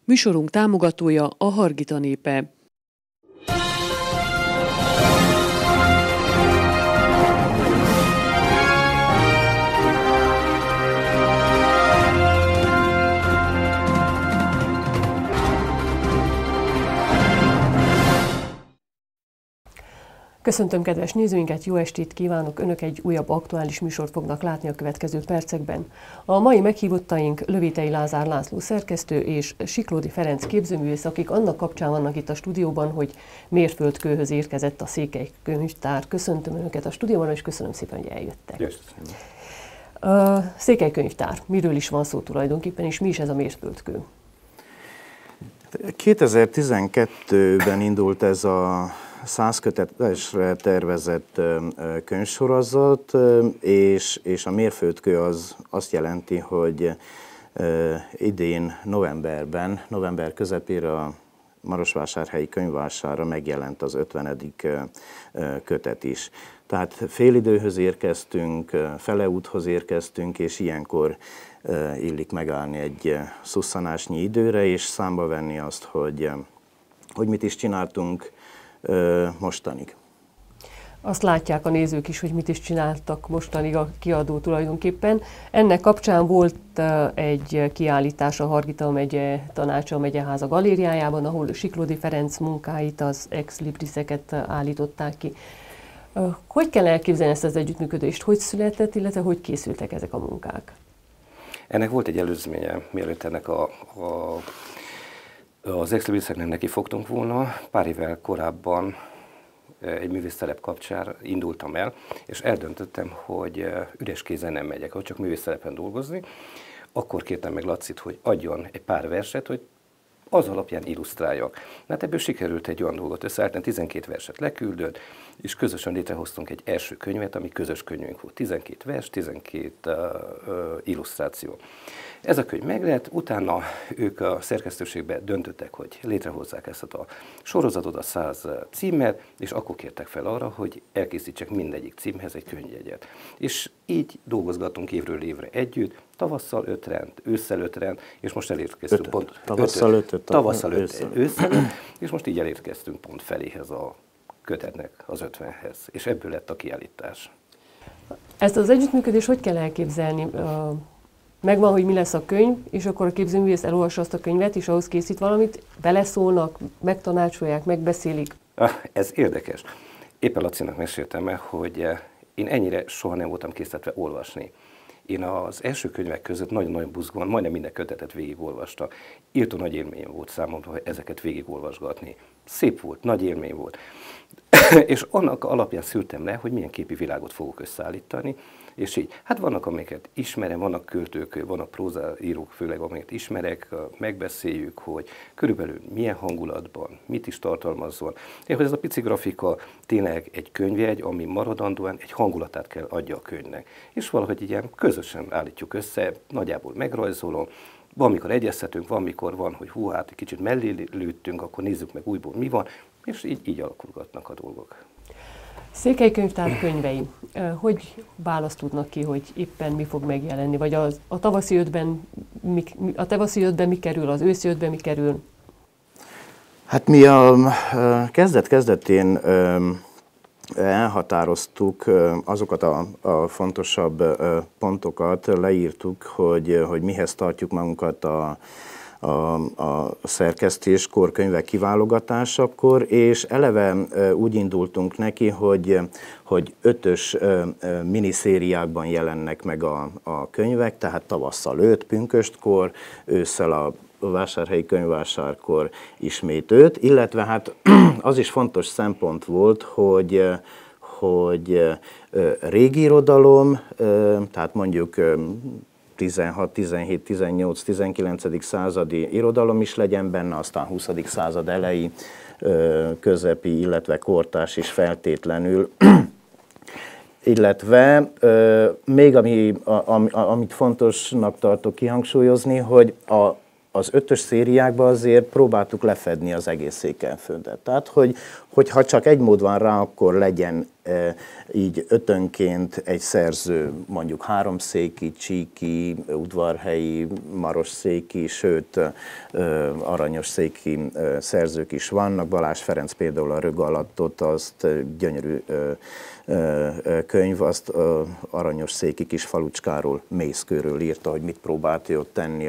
Műsorunk támogatója a Hargita népe. Köszöntöm kedves nézőinket, jó estét kívánok! Önök egy újabb aktuális műsort fognak látni a következő percekben. A mai meghívottaink Lövétei Lázár László szerkesztő és Siklódi Ferenc képzőművész, akik annak kapcsán vannak itt a stúdióban, hogy mérföldkőhöz érkezett a Székely Könyvtár. Köszöntöm Önöket a stúdióban, és köszönöm szépen, hogy eljöttek. A Székely Könyvtár, miről is van szó tulajdonképpen, és mi is ez a mérföldkő? 2012-ben indult ez a 100 kötetesre tervezett könyvsorozat, és a mérföldkő az azt jelenti, hogy idén november közepére a Marosvásárhelyi könyvvásárra megjelent az 50. kötet is. Tehát félidőhöz érkeztünk, feleúthoz érkeztünk, és ilyenkor illik megállni egy szusszanásnyi időre, és számba venni azt, hogy mit is csináltunk mostanig. Azt látják a nézők is, hogy mit is csináltak mostanig a kiadó tulajdonképpen. Ennek kapcsán volt egy kiállítás a Hargita megye tanácsa, a megyeháza galériájában, ahol Siklódi Ferenc munkáit, az ex libriseket állították ki. Hogy kell elképzelni ezt az együttműködést? Hogy született, illetve hogy készültek ezek a munkák? Ennek volt egy előzménye, mielőtt ennek az ex libriseknek neki fogtunk volna. Pár évvel korábban egy művésztelep kapcsán indultam el, és eldöntöttem, hogy üres kézen nem megyek, hogy csak művésztelepen dolgozni. Akkor kértem meg Lacit, hogy adjon egy pár verset, hogy az alapján illusztráljak. Hát ebből sikerült egy olyan dolgot összeállítani, 12 verset leküldött, és közösen létrehoztunk egy első könyvet, ami közös könyvünk volt. 12 vers, 12 illusztráció. Ez a könyv meglett, utána ők a szerkesztőségben döntöttek, hogy létrehozzák ezt a sorozatot, a 100 címmel, és akkor kértek fel arra, hogy elkészítsek mindegyik címhez egy könyvjegyet. És így dolgozgatunk évről évre együtt, tavasszal 5 rend, ősszel 5 rend, és most elérkeztünk pont... Tavasszal 5, ősszel 5, és most így elérkeztünk pont feléhez a kötetnek, az 50-hez, és ebből lett a kiállítás. Ezt az együttműködést hogy kell elképzelni? Megvan, hogy mi lesz a könyv, és akkor a képzőművész elolvassa azt a könyvet, és ahhoz készít valamit, beleszólnak, megtanácsolják, megbeszélik. Ez érdekes. Éppen Lacinak meséltem el, hogy én ennyire soha nem voltam készítve olvasni. Én az első könyvek között nagyon-nagyon buzgóan, majdnem minden kötetet végigolvastam. Írtó nagy élmény volt számomra, hogy ezeket végigolvasgatni. Szép volt, nagy élmény volt. És annak alapján szültem le, hogy milyen képi világot fogok összeállítani, és így, hát vannak, amiket ismerem, vannak költők, vannak prózaírók, főleg amiket ismerek, megbeszéljük, hogy körülbelül milyen hangulatban, mit is tartalmazzon. És hogy ez a pici grafika tényleg egy könyvjegy, ami maradandóan egy hangulatát kell adja a könyvnek. És valahogy ilyen közösen állítjuk össze, nagyjából megrajzolom, van, mikor egyeztetünk, van, mikor van, hogy hú, hát egy kicsit mellé lőttünk, akkor nézzük meg újból mi van, és így alakulgatnak a dolgok. Székely Könyvtár könyvei. Hogy választódnak ki, hogy éppen mi fog megjelenni? Vagy a tavaszi ötben mi kerül, az őszi ötben mi kerül? Hát mi a kezdetén elhatároztuk azokat a fontosabb pontokat, leírtuk, hogy mihez tartjuk magunkat a szerkesztéskor, könyvek kiválogatásakor, és eleve úgy indultunk neki, hogy 5-ös miniszériákban jelennek meg a könyvek, tehát tavasszal 5 pünköstkor, ősszel a vásárhelyi könyvvásárkor ismét 5, illetve hát az is fontos szempont volt, hogy régi irodalom, tehát mondjuk 16, 17, 18, 19. századi irodalom is legyen benne, aztán 20. század elejé, közepi, illetve kortárs is feltétlenül. Illetve még amit fontosnak tartok kihangsúlyozni, hogy az 5-ös szériákban azért próbáltuk lefedni az egész Székelyföldet. Tehát, hogy ha csak egy mód van rá, akkor legyen így 5-önként egy szerző, mondjuk háromszéki, csíki, udvarhelyi, marosszéki, sőt aranyosszéki szerzők is vannak. Balázs Ferenc például a Rög alattot, azt gyönyörű könyv, azt aranyosszéki kis falucskáról, Mészkőről írta, hogy mit próbált ő ott tenni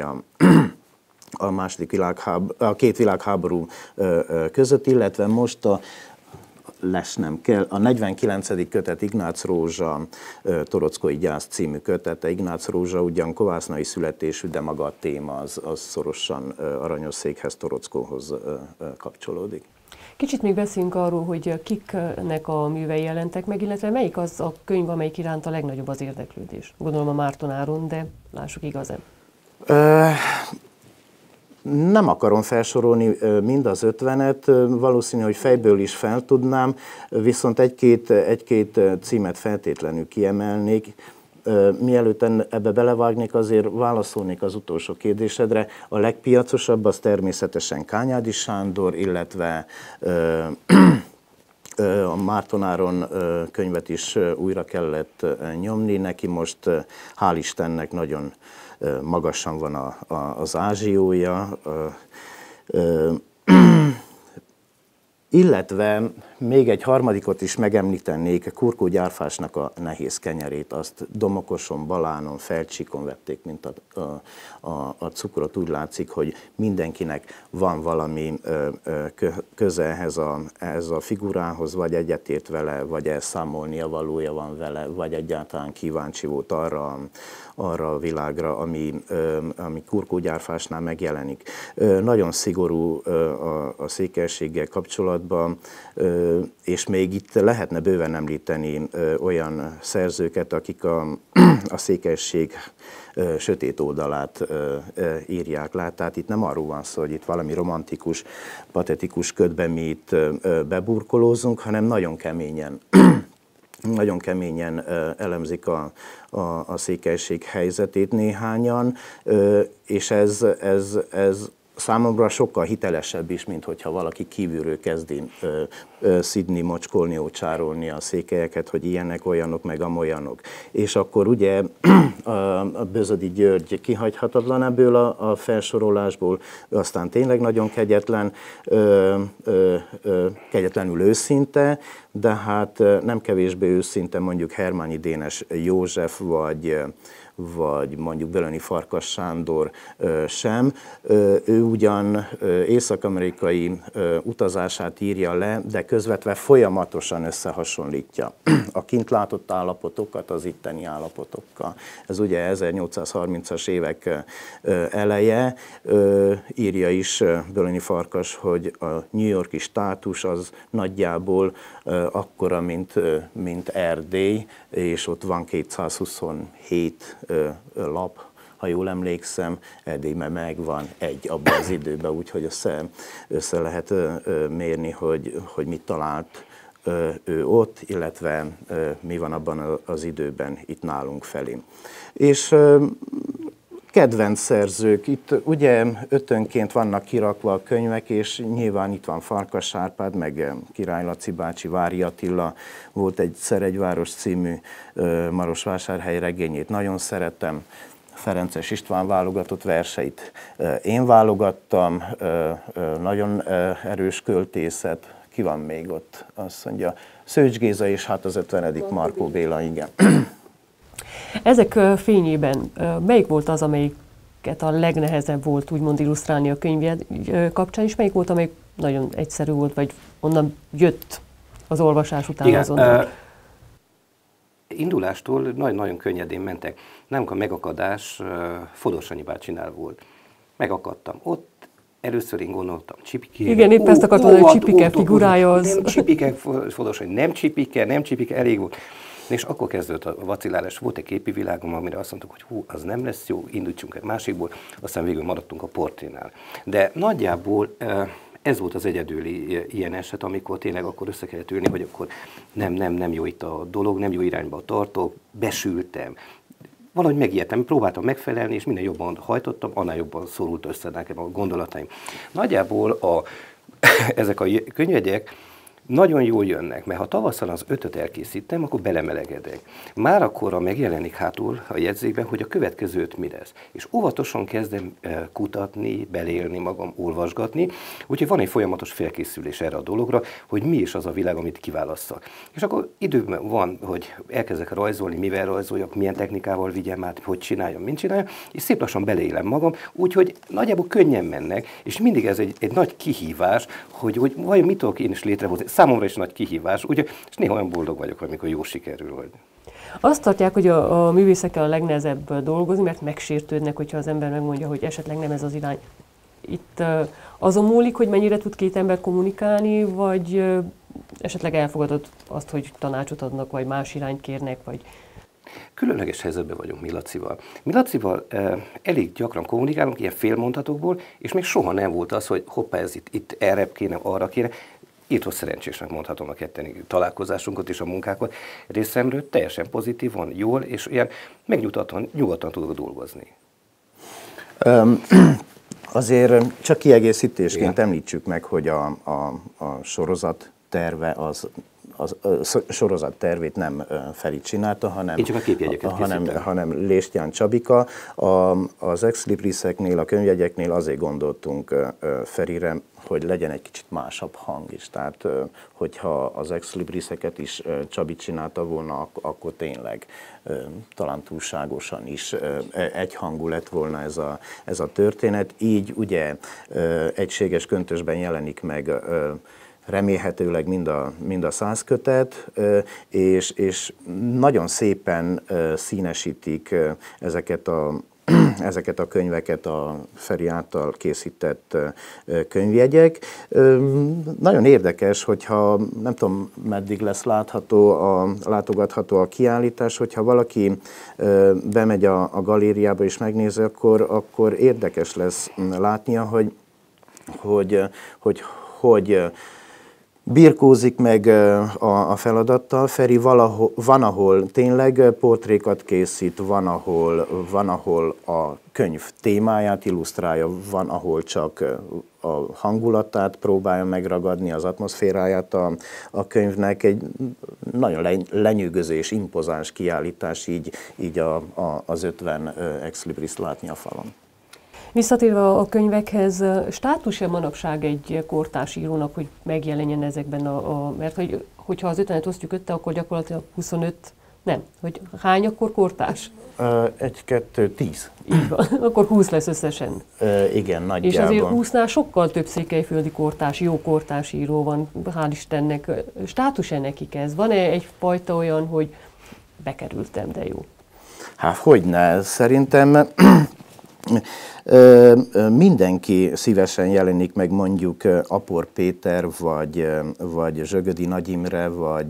a két világháború között, illetve most lesnem kell. A 49. kötet Ignác Rózsa Torockói gyász című kötete. Ignác Rózsa ugyan kovásznai születésű, de maga a téma az szorosan Aranyosszékhez, Torockóhoz kapcsolódik. Kicsit még beszéljünk arról, hogy kiknek a művei jelentek meg, illetve melyik az a könyv, amelyik iránt a legnagyobb az érdeklődés. Gondolom a Márton Áron, de lássuk igazán. Nem akarom felsorolni mind az 50-et, valószínű, hogy fejből is fel tudnám, viszont egy-két címet feltétlenül kiemelnék. Mielőtt ebbe belevágnék, azért válaszolnék az utolsó kérdésedre. A legpiacosabb az természetesen Kányádi Sándor, illetve a Márton Áron könyvet is újra kellett nyomni. Neki most hál' Istennek nagyon magasan van az ázsiója. Illetve még egy harmadikot is megemlítenék, Kurkó Gyárfásnak a Nehéz kenyerét, azt Domokoson, Balánon, Felcsíkon vették, mint a cukrot. Úgy látszik, hogy mindenkinek van valami köze ehhez a figurához, vagy egyetért vele, vagy elszámolnia valója van vele, vagy egyáltalán kíváncsi volt arra a világra, ami Kurkó Gyárfásnál megjelenik. Nagyon szigorú a székelységgel kapcsolatban, és még itt lehetne bőven említeni olyan szerzőket, akik a székelység sötét oldalát írják le. Tehát itt nem arról van szó, hogy itt valami romantikus, patetikus ködbe mi itt beburkolózunk, hanem nagyon keményen elemzik a székelység helyzetét néhányan, és ez számomra sokkal hitelesebb is, mint hogyha valaki kívülről kezdi szidni, mocskolni, ócsárolni a székelyeket, hogy ilyenek, olyanok, meg amolyanok. És akkor ugye a Bözödi György kihagyhatatlan ebből a felsorolásból, aztán tényleg nagyon kegyetlenül őszinte, de hát nem kevésbé őszinte mondjuk Hermányi Dénes József, vagy mondjuk Bölöni Farkas Sándor sem. Ő ugyan észak-amerikai utazását írja le, de közvetve folyamatosan összehasonlítja a kint látott állapotokat az itteni állapotokkal. Ez ugye 1830-as évek eleje. Írja is Bölöni Farkas, hogy a New York-i státus az nagyjából akkora, mint Erdély, és ott van 227 lap, ha jól emlékszem, Erdélyben megvan egy abban az időben, úgyhogy össze lehet mérni, hogy mit talált ő ott, illetve mi van abban az időben itt nálunk felé. És kedvenc szerzők, itt ugye 5-önként vannak kirakva a könyvek, és nyilván itt van Farkas Árpád, meg Király Laci bácsi, Vári Attila, volt egyszer egy város című Marosvásárhely regényét, nagyon szeretem, Ferences István válogatott verseit. Én válogattam, nagyon erős költészet, ki van még ott, azt mondja, Szőcs Géza és hát az 50. Markó Béla, igen. Ezek fényében melyik volt az, amelyiket a legnehezebb volt úgymond illusztrálni a könyv kapcsán, és melyik volt, amelyik nagyon egyszerű volt, vagy onnan jött az olvasás után azonnal? Indulástól nagyon könnyedén mentek. Nálunk a megakadás Fodor-Sanyi bácsinál volt. Megakadtam ott, először én gondoltam csipikére. Igen, épp ezt akartam mondani, hogy csipike figurája az. Nem csipike, Fodor-Sanyi, nem csipike, elég volt. És akkor kezdődött a vacillálás, volt egy képi világom, amire azt mondtuk, hogy hú, az nem lesz jó, indítsunk egy másikból, aztán végül maradtunk a portrénál. De nagyjából ez volt az egyedüli ilyen eset, amikor tényleg akkor össze kellett ülni, hogy akkor nem jó itt a dolog, nem jó irányba tartok, besültem. valahogy megijedtem, próbáltam megfelelni, és minél jobban hajtottam, annál jobban szorult össze nekem a gondolataim. Nagyjából ezek a könyvegyek nagyon jól jönnek, mert ha tavasszal az 5-öt elkészítem, akkor belemelegedek. Már akkorra megjelenik hátul a jegyzékben, hogy a következőt mi lesz. És óvatosan kezdem kutatni, belélni magam, olvasgatni, úgyhogy van egy folyamatos felkészülés erre a dologra, hogy mi is az a világ, amit kiválasszak. És akkor időben van, hogy elkezdek rajzolni, mivel rajzoljak, milyen technikával vigyem át, hogy csináljam, mint csináljam, és szép lassan beleélem magam, úgyhogy nagyjából könnyen mennek, és mindig ez egy nagy kihívás, hogy vajon mit tudok én is létrehozni. Számomra is nagy kihívás, ugye, és néha olyan boldog vagyok, amikor jó sikerül. Vagy. Azt tartják, hogy a művészekkel a legnehezebb dolgozni, mert megsértődnek, hogyha az ember megmondja, hogy esetleg nem ez az irány. Itt azon múlik, hogy mennyire tud két ember kommunikálni, vagy esetleg elfogadod azt, hogy tanácsot adnak, vagy más irányt kérnek, vagy... Különleges helyzetben vagyunk mi Lacival. Mi Lacival elég gyakran kommunikálunk ilyen félmondatokból, és még soha nem volt az, hogy hoppá, ez itt erre kéne, arra kéne. Írtó szerencsésnek mondhatom a ketteni találkozásunkat és a munkákat. Részemről teljesen pozitívan, jól, és ilyen nyugodtan tudok dolgozni. Azért csak kiegészítésként említsük meg, hogy a sorozat terve a sorozat tervét nem Feri csinálta, hanem Léstyán Csabika. Az Ex Libriseknél, a könyvjegyeknél azért gondoltunk Ferire, hogy legyen egy kicsit másabb hang is. Tehát, hogyha az Ex Libriseket is Csabi csinálta volna, akkor tényleg talán túlságosan is egyhangú lett volna ez a történet. Így ugye egységes köntösben jelenik meg remélhetőleg mind a 100 kötet, és nagyon szépen színesítik ezeket a könyveket a Feri által készített könyvjegyek. Nagyon érdekes, hogyha nem tudom, meddig lesz látogatható a kiállítás, hogyha valaki bemegy a galériába és megnézi, akkor érdekes lesz látnia, hogy birkózik meg a feladattal. Feri van, ahol tényleg portrékat készít, van, ahol a könyv témáját illusztrálja, van, ahol csak a hangulatát próbálja megragadni, az atmoszféráját a könyvnek. Egy nagyon lenyűgöző és impozáns kiállítás így az 50 Ex Libris látni a falon. Visszatérve a könyvekhez, státus-e manapság egy kortárs írónak, hogy megjelenjen ezekben mert hogyha az 50-et osztjuk 5-te, akkor gyakorlatilag 25, nem, hogy hány akkor kortárs? 1, 2, 10. Így van, akkor 20 lesz összesen. Igen, nagyjából. És azért 20-nál sokkal több székelyföldi kortárs, jó kortárs író van, hál' Istennek. Státus-e nekik ez? Van-e egyfajta olyan, hogy bekerültem, de jó? Hát hogyne, szerintem mindenki szívesen jelenik meg, mondjuk Apor Péter, vagy Zsögödi Nagy Imre,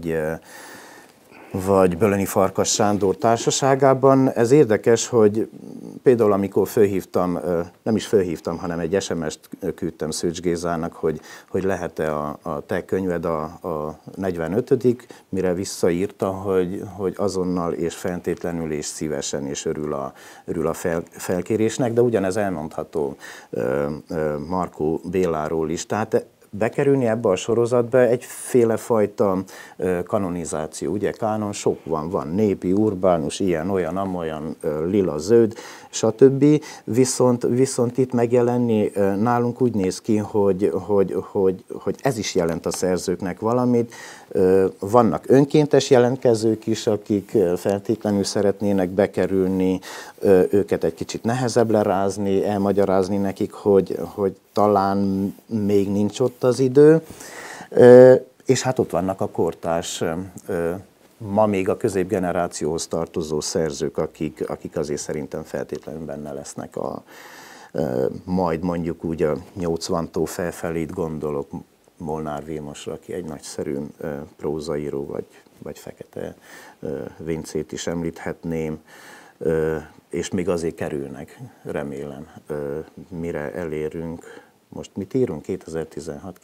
vagy Bölöni Farkas Sándor társaságában. Ez érdekes, hogy például amikor nem is fölhívtam, hanem egy SMS-t küldtem Szőcs Gézának, hogy lehet-e a te könyved a 45., mire visszaírta, hogy azonnal és feltétlenül és szívesen és örül a felkérésnek, de ugyanez elmondható Markó Béláról is. Tehát bekerülni ebbe a sorozatba egyféle fajta kanonizáció. Ugye kánon sok van népi, urbánus, ilyen, olyan, amolyan, lila, zöld, stb. Viszont itt megjelenni nálunk úgy néz ki, hogy ez is jelent a szerzőknek valamit. Vannak önkéntes jelentkezők is, akik feltétlenül szeretnének bekerülni, őket egy kicsit nehezebb lerázni, elmagyarázni nekik, hogy talán még nincs ott az idő. És hát ott vannak a kortárs, ma még a középgenerációhoz tartozó szerzők, akik azért szerintem feltétlenül benne lesznek majd mondjuk úgy a 80-tól felfelé gondolok, Molnár Vilmosra, aki egy nagyszerű prózaíró, vagy Fekete Vincét is említhetném, és még azért kerülnek, remélem, mire elérünk. Most mit írunk? 2016,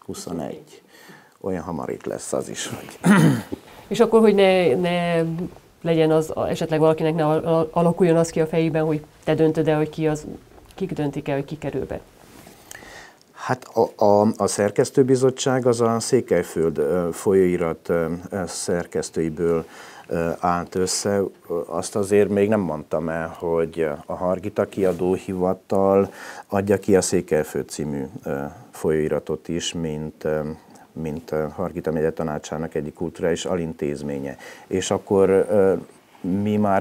2021. Olyan hamar itt lesz az is, hogy... És akkor, hogy ne legyen az, esetleg valakinek ne alakuljon az ki a fejében, hogy te döntöd el, hogy kik döntik el, hogy ki kerül be? Hát a szerkesztőbizottság az a Székelyföld folyóirat szerkesztőiből állt össze. Azt azért még nem mondtam el, hogy a Hargita Kiadóhivatal adja ki a Székelyföld című folyóiratot is, mint Hargita megye tanácsának egyik kulturális alintézménye. És akkor mi már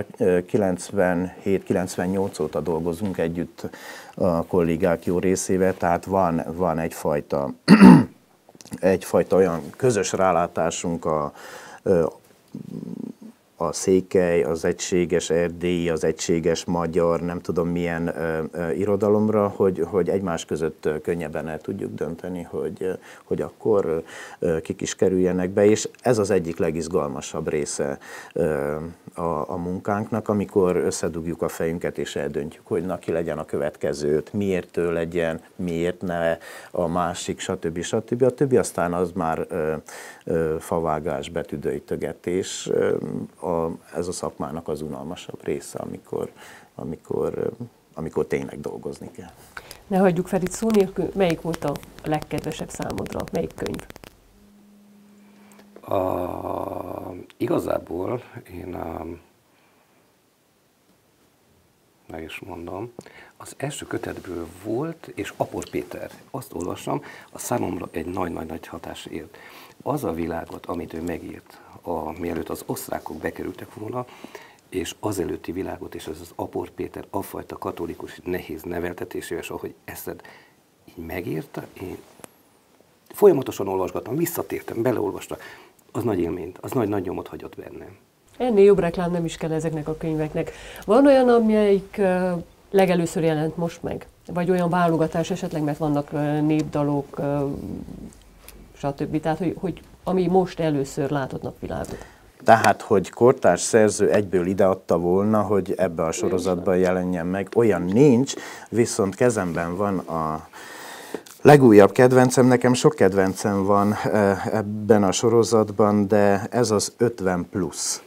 97-98 óta dolgozunk együtt a kollégák jó részével, tehát van egyfajta olyan közös rálátásunk a székely, az egységes erdélyi, az egységes magyar, nem tudom milyen irodalomra, hogy egymás között könnyebben el tudjuk dönteni, hogy akkor kik is kerüljenek be, és ez az egyik legizgalmasabb része a munkánknak, amikor összedugjuk a fejünket és eldöntjük, hogy na ki legyen a következőt, miért ő legyen, miért ne a másik, stb. A többi aztán az már favágás, betűdöjtögetés. Ez a szakmának az unalmasabb része, amikor tényleg dolgozni kell. Ne hagyjuk Ferit szó nélkül, melyik volt a legkedvesebb számodra, melyik könyv? Igazából én meg is mondom, az első kötetből volt, és Apor Péter, azt olvasom, a számomra egy nagy-nagy hatás ért. Az a világot, amit ő megírt, mielőtt az osztrákok bekerültek volna, és azelőtti világot, és ez az Apor Péter afajta katolikus, nehéz neveltetésével, és ahogy ezt így megírta, én folyamatosan olvasgattam, visszatértem, beleolvastam, az nagy élményt, az nagy nyomot hagyott bennem. Ennél jobb reklám nem is kell ezeknek a könyveknek. Van olyan, amelyik legelőször jelent most meg? Vagy olyan válogatás esetleg, mert vannak népdalok, stb. Tehát, hogy ami most először látott napvilágot. Tehát, hogy kortárs szerző egyből ideadta volna, hogy ebbe a sorozatban jelenjen meg, olyan nincs, viszont kezemben van a legújabb kedvencem, nekem sok kedvencem van ebben a sorozatban, de ez az 50 plusz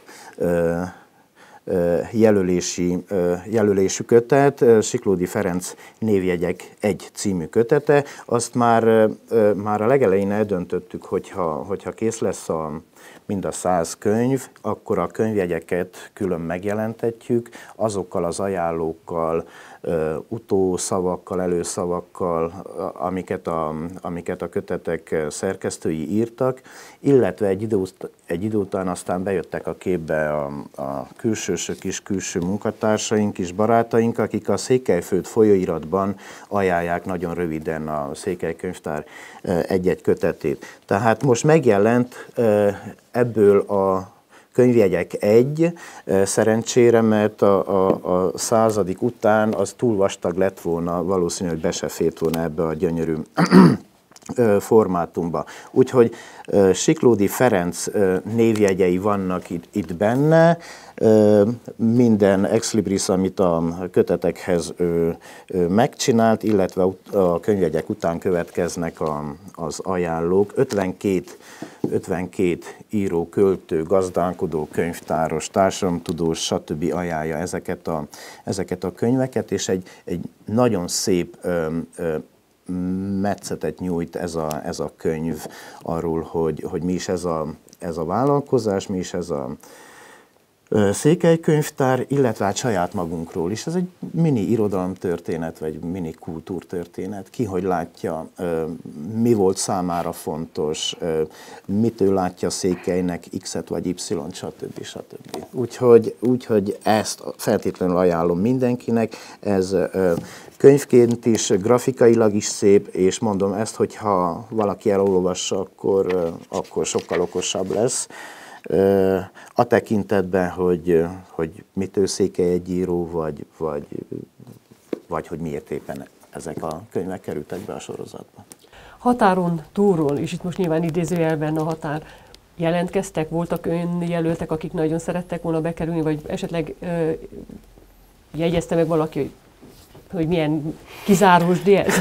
jelölésű kötet, Siklódi Ferenc Névjegyek 1 című kötete. Azt már a legelején eldöntöttük, hogyha kész lesz mind a 100 könyv, akkor a könyvjegyeket külön megjelentetjük, azokkal az ajánlókkal, utószavakkal, előszavakkal, amiket a kötetek szerkesztői írtak, illetve egy idő után aztán bejöttek a képbe a külsősök is, külső munkatársaink is, barátaink, akik a Székelyföld folyóiratban ajánlják nagyon röviden a Székely Könyvtár egy-egy kötetét. Tehát most megjelent ebből a Könyvjegyek 1, szerencsére, mert a 100. után az túl vastag lett volna, valószínű, hogy be se fért volna ebbe a gyönyörű formátumba. Úgyhogy Siklódi Ferenc névjegyei vannak itt benne, minden ex libris, amit a kötetekhez megcsinált, illetve a könyvjegyek után következnek az ajánlók. 52 író, költő, gazdálkodó, könyvtáros, társadalomtudós, stb. Ajánlja ezeket a könyveket, és egy nagyon szép metszetet nyújt ez a könyv arról, hogy mi is ez a vállalkozás, mi is ez a Székely Könyvtár, illetve hát saját magunkról is. Ez egy mini irodalomtörténet, vagy mini kultúrtörténet. Ki hogy látja, mi volt számára fontos, mitől látja Székelynek X-et vagy Y-t, stb. Úgyhogy ezt feltétlenül ajánlom mindenkinek. Ez könyvként is, grafikailag is szép, és mondom ezt, hogyha valaki elolvassa, akkor sokkal okosabb lesz. A tekintetben, hogy mitől Székely egy író, vagy hogy miért éppen ezek a könyvek kerültek be a sorozatba. Határon túlról, és itt most nyilván idézőjelben a határ, jelentkeztek, voltak önjelöltek, akik nagyon szerettek volna bekerülni, vagy esetleg jegyezte meg valaki, hogy milyen kizárósdi ez?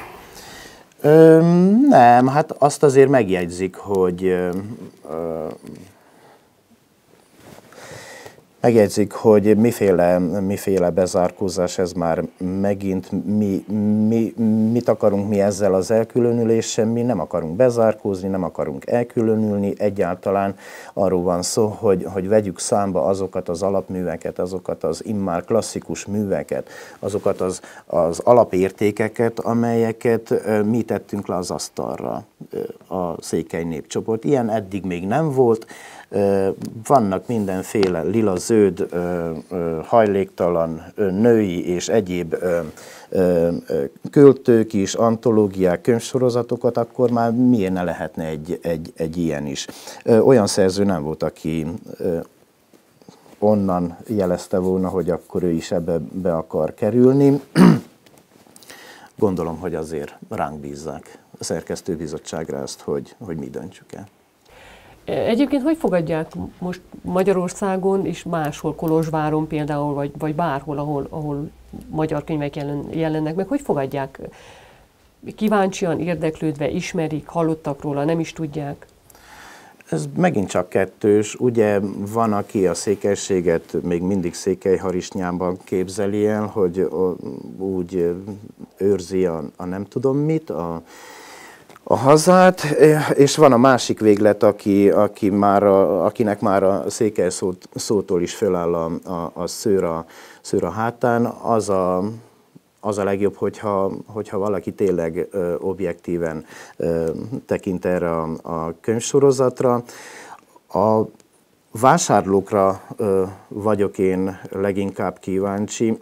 Nem, hát azt azért megjegyzik, hogy megjegyzik, hogy miféle bezárkózás ez már megint, mit akarunk mi ezzel az elkülönüléssel, mi nem akarunk bezárkózni, nem akarunk elkülönülni, egyáltalán arról van szó, hogy vegyük számba azokat az alapműveket, azokat az immár klasszikus műveket, azokat az alapértékeket, amelyeket mi tettünk le az asztalra, a székely népcsoport. Ilyen eddig még nem volt. Vannak mindenféle lila-zöld, hajléktalan, női és egyéb költők is, antológiák, könyvsorozatokat, akkor már miért ne lehetne egy ilyen is. Olyan szerző nem volt, aki onnan jelezte volna, hogy akkor ő is ebbe be akar kerülni. Gondolom, hogy azért ránk bízzák a szerkesztőbizottságra ezt, hogy mi döntsük el. Egyébként hogy fogadják most Magyarországon és máshol, Kolozsváron például, vagy bárhol, ahol magyar könyvek jelennek meg, hogy fogadják? Kíváncsian, érdeklődve, ismerik, hallottak róla, nem is tudják? Ez megint csak kettős. Ugye van, aki a székelységet még mindig székelyharisnyában képzeli el, hogy úgy őrzi a nem tudom mit, a hazát, és van a másik véglet, akinek már a székely szótól is föláll a szőr a hátán, az a legjobb, hogyha valaki tényleg objektíven tekint erre a könyvsorozatra. A vásárlókra vagyok én leginkább kíváncsi,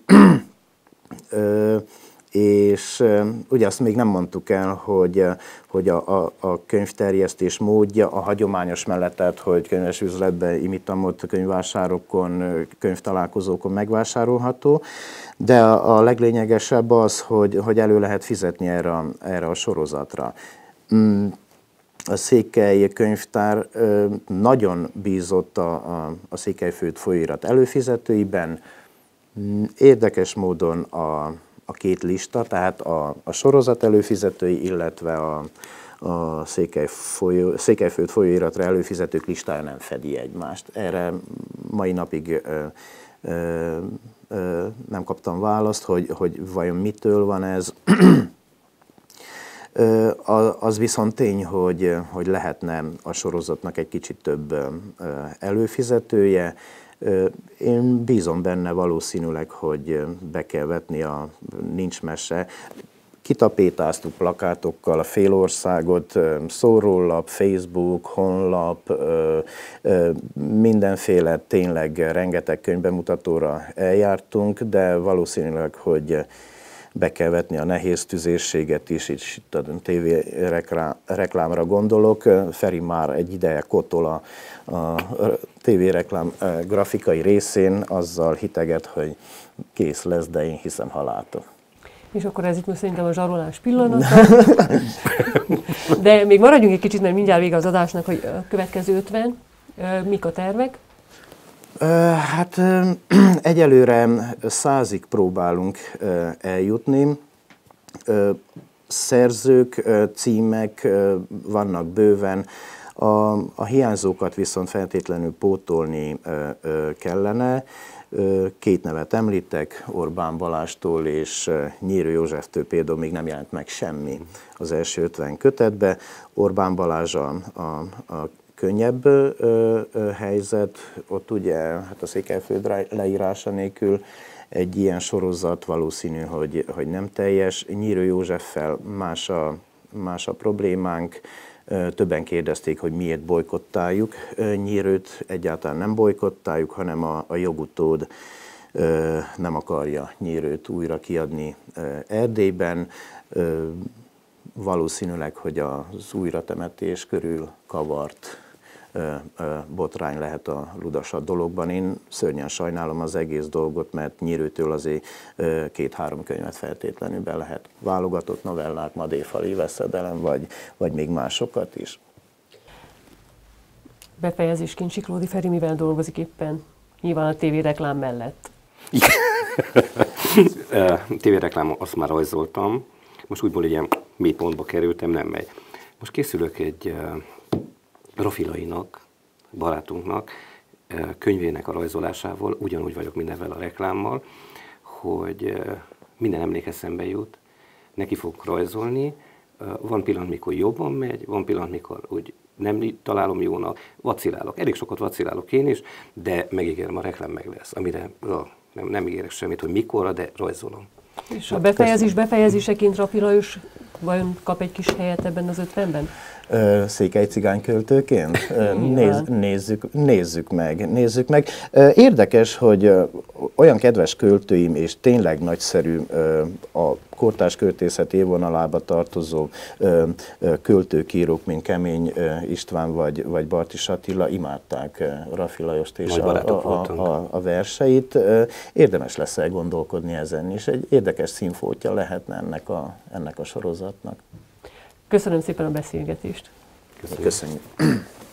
és ugye azt még nem mondtuk el, hogy a könyvterjesztés módja a hagyományos mellett, tehát hogy könyvesüzletben, imitamot, könyvvásárokon, könyvtalálkozókon megvásárolható, de a leglényegesebb az, hogy elő lehet fizetni erre a sorozatra. A Székely Könyvtár nagyon bízott a Székelyföld folyóirat előfizetőiben, érdekes módon a két lista, tehát a sorozat előfizetői, illetve a Székelyföld folyóiratra előfizetők listája nem fedi egymást. Erre mai napig nem kaptam választ, hogy vajon mitől van ez. Az viszont tény, hogy lehetne a sorozatnak egy kicsit több előfizetője. Én bízom benne valószínűleg, hogy be kell vetni a Nincs mese. Kitapétáztuk plakátokkal a félországot, szórólap, Facebook, honlap, mindenféle tényleg rengeteg könyvbemutatóra eljártunk, de valószínűleg, hogy be kell vetni a nehéz tüzérséget is, itt a TV reklámra gondolok. Feri már egy ideje kotol a TV reklám grafikai részén, azzal hiteget, hogy kész lesz, de én hiszem, ha látom. És akkor ez itt most szerintem a zsarolás pillanata. De még maradjunk egy kicsit, mert mindjárt vége az adásnak, hogy a következő 50, mik a tervek? Hát egyelőre 100-ig próbálunk eljutni. Szerzők, címek vannak bőven, a hiányzókat viszont feltétlenül pótolni kellene. Két nevet említek, Orbán Balástól és Nyírő Józseftől például még nem jelent meg semmi az első 50 kötetbe. Orbán Balázs a könnyebb helyzet, ott ugye hát a Székelyföld leírása nélkül egy ilyen sorozat valószínű, hogy nem teljes. Nyírő Józseffel más a problémánk. Többen kérdezték, hogy miért bojkottáljuk Nyírőt. Egyáltalán nem bojkottáljuk, hanem a jogutód nem akarja Nyírőt újra kiadni Erdélyben. Valószínűleg, hogy az újratemetés körül kavart botrány lehet a ludas a dologban. Én szörnyen sajnálom az egész dolgot, mert Nyírőtől azért 2-3 könyvet feltétlenül be lehet. Válogatott novellák, Madéfali veszedelem, vagy még másokat is. Befejezésként Siklódi Feri mivel dolgozik éppen? Nyilván a tévéreklám mellett. Tévéreklám, azt már rajzoltam. Most úgyból ilyen mélypontba kerültem, nem megy. Most készülök egy Rafilainak, barátunknak könyvének a rajzolásával ugyanúgy vagyok mindenvel a reklámmal, hogy minden emlék eszembe jut, neki fogok rajzolni, van pillanat, mikor jobban megy, van pillanat, mikor úgy nem találom jónak, vacilálok. Elég sokat vacilálok én is, de megígérem, a reklám meg lesz, amire nem ígérek semmit, hogy mikorra, de rajzolom. És a befejezéseként Raffi Lajos vajon kap egy kis helyet ebben az 50-ben? Székely cigányköltőként? Nézzük meg. Érdekes, hogy olyan kedves költőim és tényleg nagyszerű a kortárs költészet évvonalába tartozó költők, mint Kemény István vagy Bartis Attila imádták Raffi Lajost és a verseit. Érdemes lesz elgondolkodni ezen is. Egy érdekes színfoltja lehetne ennek a sorozatnak. Köszönöm szépen a beszélgetést. Köszönjük.